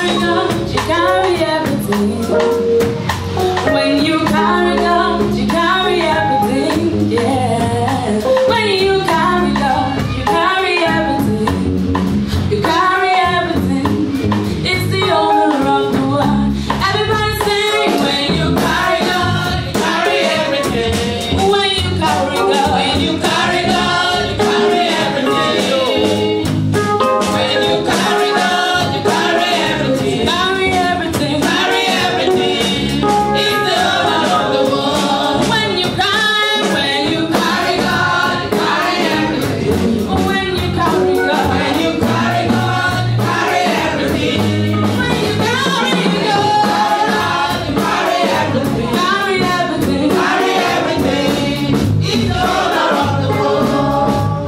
carry God, you carry everything. When you carry God, you carry everything. Yeah. When you carry God, you carry everything. You carry everything. It's the owner of the world. Everybody sing. When you carry God, you carry everything. When you carry God, when you carry God, you carry everything. When you carry God, you carry everything. Carry everything. Carry everything. It's the owner of the world. When you carry God, you carry everything. When you carry God, when you carry God, you carry everything. When you carry God, you carry everything. Carry everything. Carry everything. It's the owner of the world.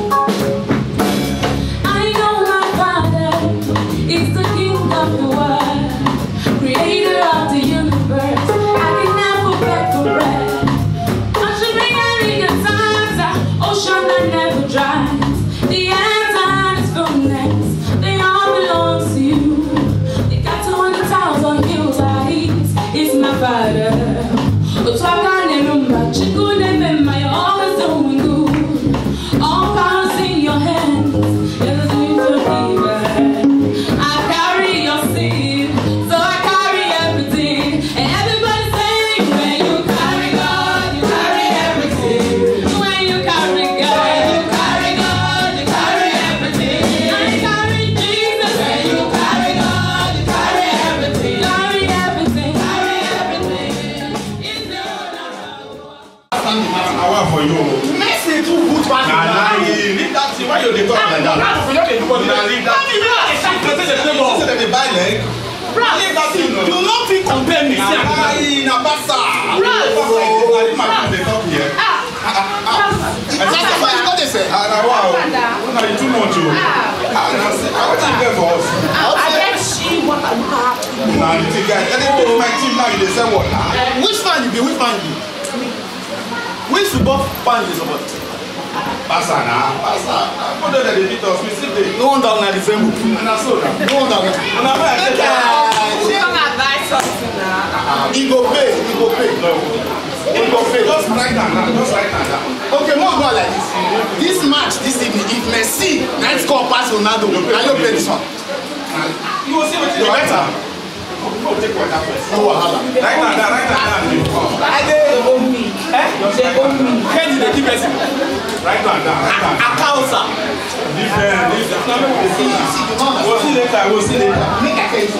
I know my Father is the King of the world, creator of the universe. I can never beg for bread. I should be any good times, ocean that never dries. The answer and its fullness, they all belong to you. The cattle on the towns on hillsides is my Father. So I can't remember, chicken and my always doing good. All powers in your hands, you're the believer. I carry your seed, so I carry everything. And everybody sing, when you carry God, you carry everything. When you carry God, you carry God, you carry everything. I carry Jesus. When you carry God, you carry everything. Carry everything. Carry everything. It's the owner of the world. I want for you. Messi too good for Leave that thing. Why you dey talk like that? Leave that thing. Say that they buy leg. Leave that thing. You not fit compare me. Na basa. They talk here. That's why you got this. Wow. Now you too much. I want you there for us. I get she what I have. Now you think my team now you dey sell what? Which fan you be? Which fan you be? Which football fan you support? Basa na. Basa. I know that they beat us. We still dey. No wonder na the same book. And I saw that. No wonder. And I said that. He go pay. He go pay. He go pay. Just write that down. Just write that down. Okay, more go like this. This match this evening, if Messi night score pass Ronaldo, can you play this one? You will see what you better. No, take water first. No wahala. Write that down. Write that down. I dey own me. They own me. Can you keep Messi? Write that down. Write that down. Akausa. Different. We'll see later. We'll see later. Make a case.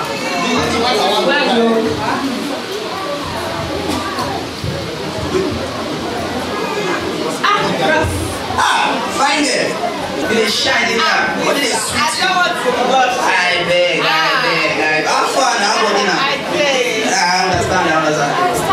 Find it. It is shining up. What is sweet? I beg. How far now? I understand.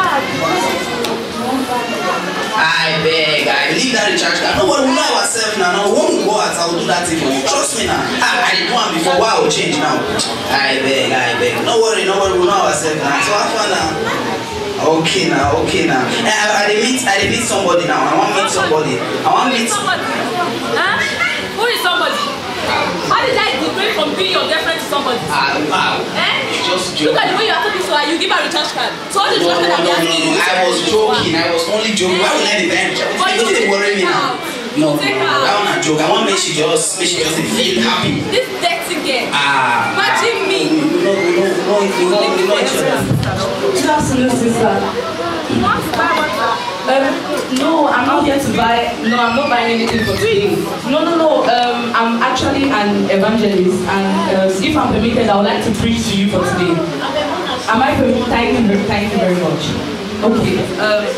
I beg. I believe that recharge card. Nobody will know ourselves now. No, when we go out, I will do that thing for you. Trust me now. I did one before. Why I will change now? I beg. No worry, nobody will know ourselves now. So how far now? Okay now. I meet somebody now. I want to meet somebody. Somebody? Huh? Who is somebody? How did I degrade from being your girlfriend to somebody? Just Look at the way you are talking to her. You give her a recharge card. So all the recharge card I'm asking you. I was joking. I was only joking. Why would I be bad? You don't worry me now. No, I want to joke. I want to make she just feel happy. This dirty girl. Imagine me. No, Good afternoon, sister. You want to buy water? No, I'm not here to buy. No, I'm not buying anything for today. No. I'm actually an evangelist, and if I'm permitted, I would like to preach to you for today. Am I permitted? Thank you very much. Okay.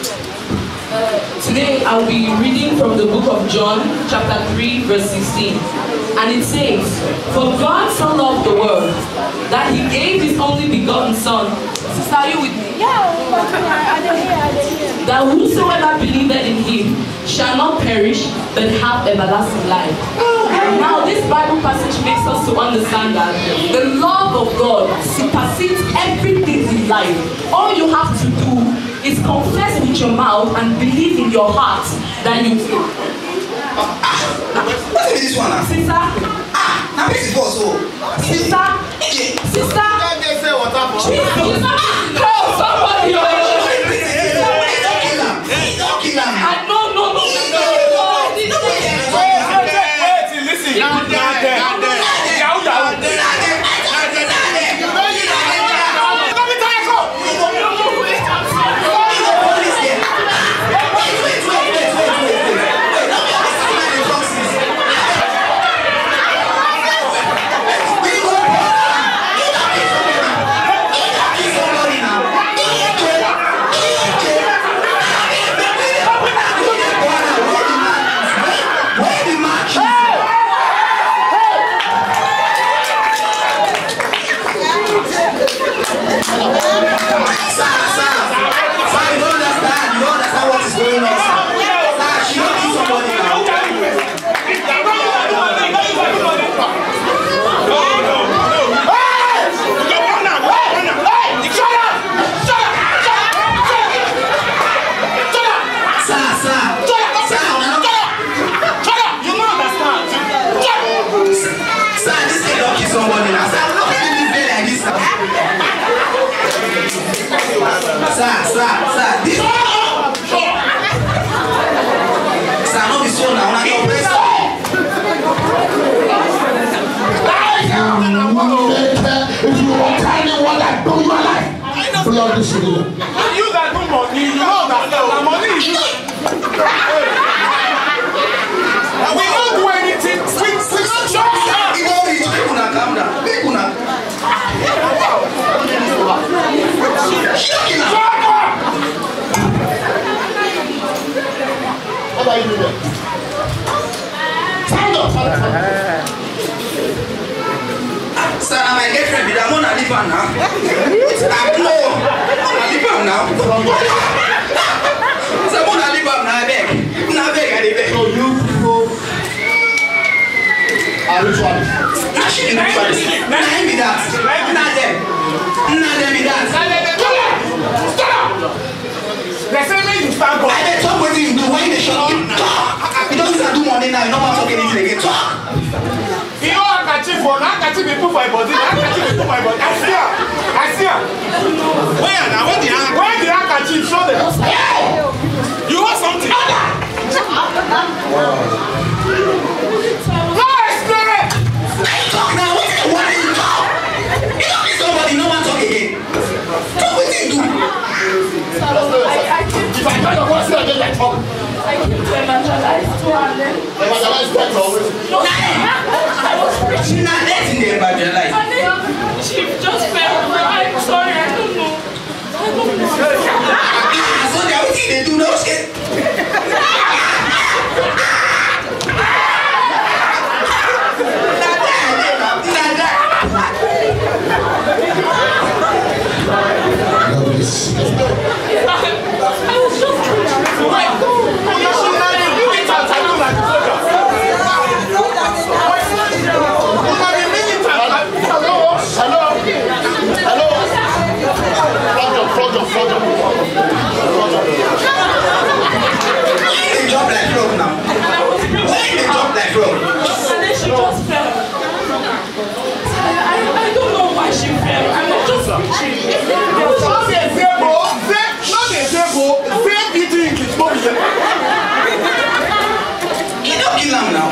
Today I'll be reading from the book of John, chapter 3, verse 16. And it says, "For God so loved the world that he gave his only begotten Son." Sister, are you with me? Yeah, I don't hear. "That whosoever believeth in him shall not perish, but have everlasting life." Now this Bible passage makes us to understand that the love of God supersedes everything in life. All you have to do is confess with your mouth and believe in your heart that you will. What is this one? Sister, now this is also. sister, Sister. They say what happened? Jesus. Call somebody. Don't kill him. No. Wait, listen. Now there. You that do money, you know that the money is we don't do anything. We shut up. You know it. People na calm down. People na. What are you doing? Stand up. Sir, I'm my girlfriend, but I'm gonna leave her now. I'm gonna leave her now. So I'm gonna leave her now, I beg. I beg. So you people are ritualists. Actually, ritualists. Nah, be that. Nah, them be that. Stop! They say me you stand up. I dey talk wetin you do when they shut up. You don't do money now, you don't want to talk anything again. Talk. You know handkerchief for handkerchief be put for my body. Handkerchief be put for my body. I see her. Where now? Where the handkerchief? Show them. You want something? No explain it. Talk now. What are you talk? You don't need somebody. No one talk again. Talk wetin you do. If I tell your voice again, I talk. I came to evangelize to her then. Evangelize what always? No, I was preaching. Nah, that's in the evangelize. And then she just fell. I'm sorry, I don't know. So they are waiting, they do no shit. I was just preaching. I don't know why she fell. I'm not just preaching. You don't kill him now.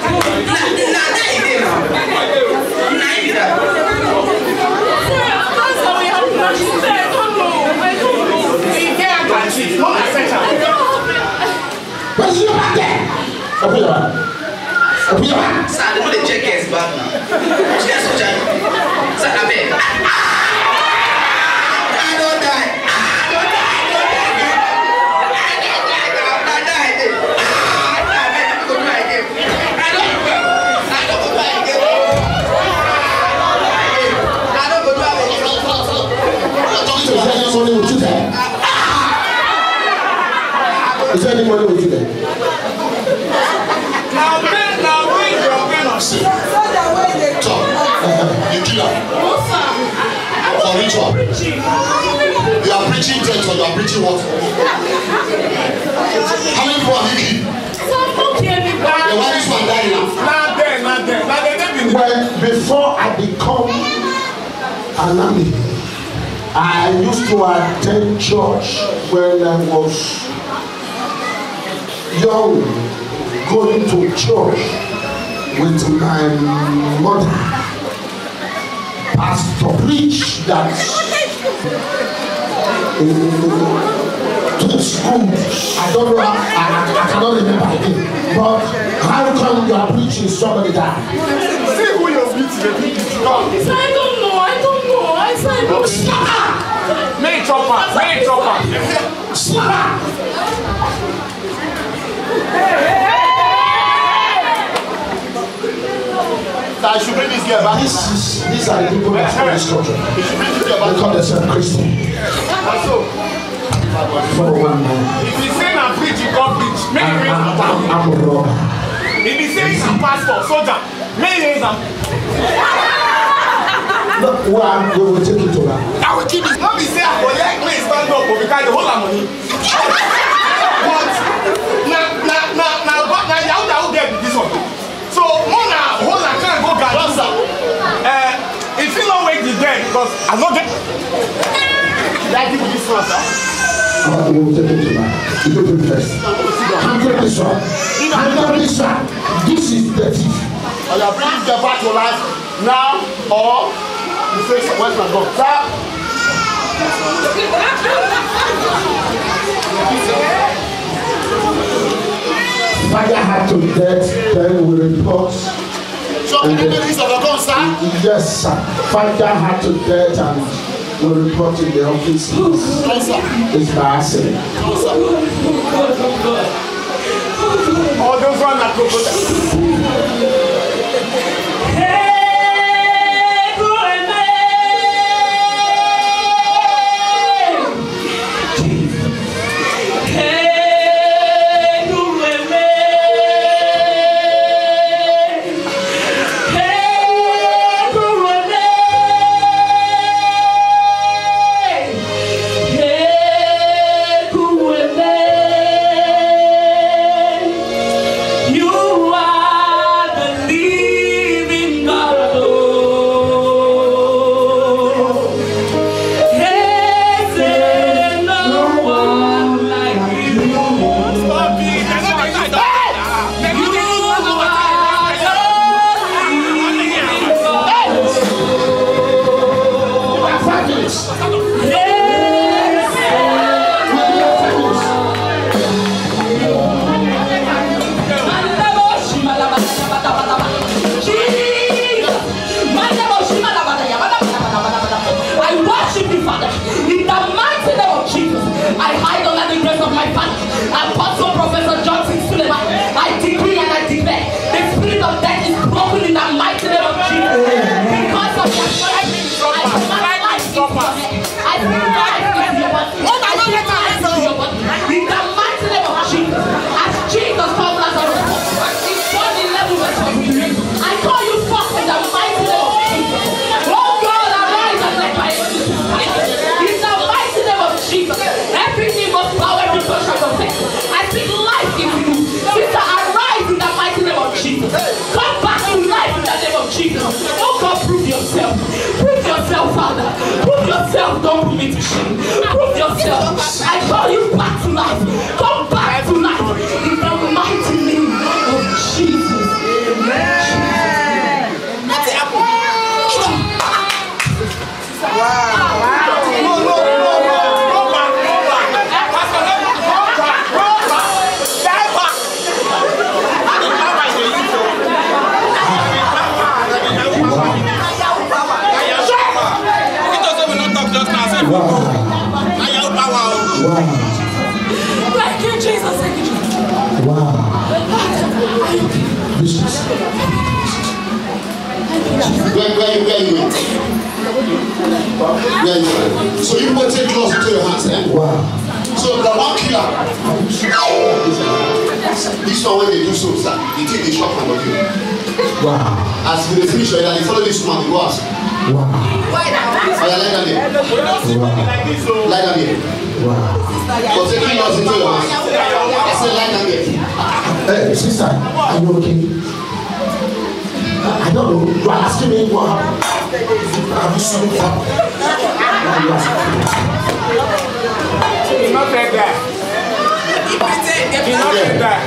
Sir, they want to check his back now. Check so Sir, I beg. Don't die. Is there any money with you there? Now bring your pen of shit. You kill her. For ritual. You are preaching church or you are preaching what? How many people have you killed? The one is one dying now. Not there. Well, before I become Anami. I used to attend church when I was young, going to church with my mother. Pastor preached that to school. I don't know, I cannot remember again. But how come you are preaching somebody died? See who you're preaching. I don't know. I said, May chopper. Slap! I should bring this girl back. These are the people that follow this culture. They call themselves Christian. For one man. If he's saying I'm preaching, God preach. I'm a robber. If he's saying I'm pastor, soldier, may I'm. Look, we will take it to that. I will keep it. Not be say I collect me stand up because the whole money. But now you get this one. So Mona hold I can't go get if you don't wait the day because I not get that give this one, sir. We will take it to that. You do it first. Handle this one. Handle this one. This is dirty. I are bringing them back to life now or you say where's my God? Father had to death, then we report. So can you make this of the gun, sir? Yes, sir. Father had to death and we report in the office. No, sir. It's by accident. No, sir. All those one that go. Don't put me to shame. Prove yourself. I call you back to life. Come back to life. In the mighty name of Jesus. Amen. Thank you, Jesus. Thank you, Jesus. Wow. Where you went? So you will take laws into your hands, eh? Wow. So the one killer. This one when they do so, sir, they take the shot from you. Wow. As they finish, they follow this woman, they go ask. Wow. Lie down here. Lie down here. Wow. For taking laws into your hands. I said lie down here. Hey, sister, are you okay? I don't know. You are asking me what happened. Have you seen it? He's not dead there. He's not dead there.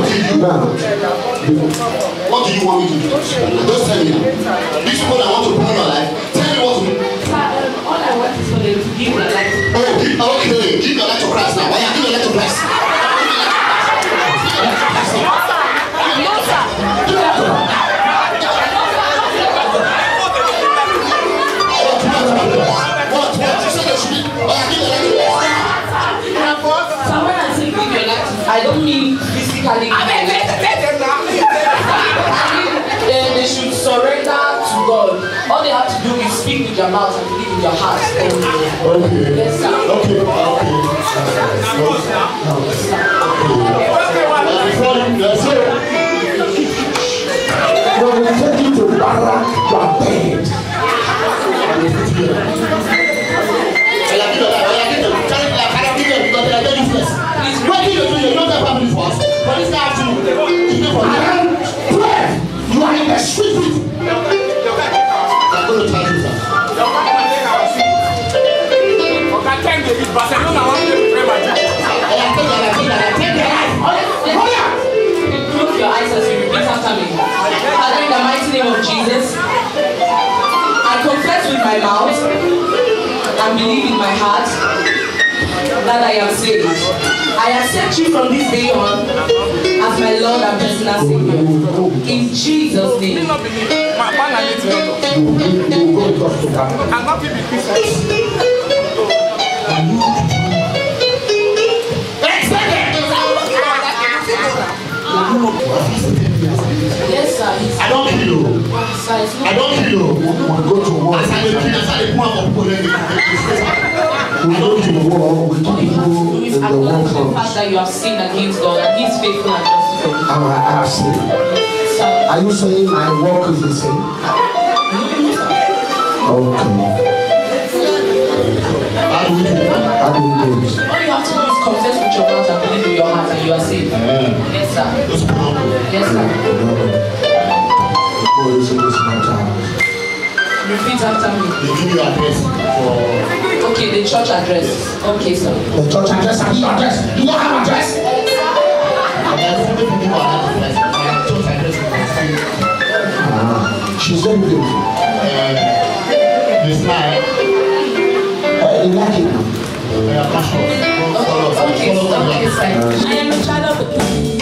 What do you want me to do? Just tell me. These people that want to ruin your life, tell me what to do. All I want is for them to give their life. Oh, okay. Give your life to Christ now. Why are you giving your life to Christ? I don't mean physically. I mean, they should surrender to God. All they have to do is speak with their mouth and believe in their heart. Okay. Yes, sir. Okay. When we take you to Barak, you are dead. What do you do? You don't have family for us. But this guy has to do for you. You are in the street. I'm going to tell you that. Close your eyes as you repeat after me. Father, in the mighty name of Jesus, I confess with my mouth and believe in my heart that I am saved. I accept you from this day on as my Lord and personal Savior. In Jesus' name. Yes, sir. I don't kill you. I don't kill you. We go to war. As I dey kill, as I dey come out for people, then We go to war. We do You in the war acknowledge the front. fact that you have sinned against God and He is faithful and just for you. I ask you. Sir, Are you saying my work is the same? Okay. how do we do it? How do we do this? all you have to do is confess with your mouth and believe in your heart and you are saved. Yes, sir. Just put on. Yes, sir. Repeat after me. They give you address for. Okay, the church address. Okay, sir. The church address and your address. You don't have address? And then some people give you address. Church address. She's very beautiful. You smile. You like it now? Follow us. Okay, sir. I am a child of the